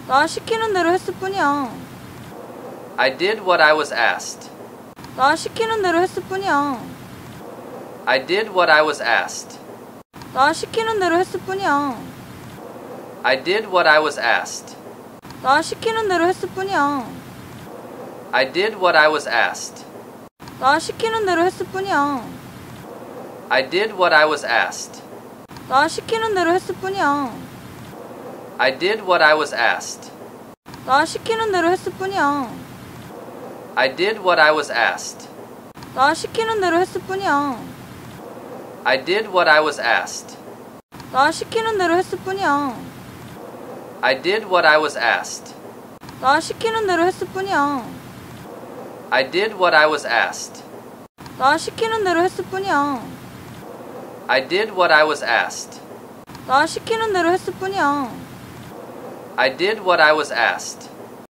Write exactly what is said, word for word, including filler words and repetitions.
나 시키는 대로 했을 뿐이야. I did what I was asked. 나 시키는 대로 했을 뿐이야. I did what I was asked. 나 시키는 대로 했을 뿐이야. I did what I was asked. 나 시키는 대로 했을 뿐이야. I did what I was asked. 나 시키는 대로 했을 뿐이야. I did what I was asked. 나 시키는 대로 했을 뿐이야. I did what I was asked. 나 시키는 대로 했을 뿐이야. I did what I was asked. 나 시키는 대로 했을 뿐이야. I did what I was asked. 나 시키는 대로 했을 뿐이야. I did what I was asked. 나 시키는 대로 했을 뿐이야. I did what I was asked. 나 시키는 대로 했을 뿐이야. I did what I was asked. 나 시키는 대로 했을 뿐이야. I did what I was asked.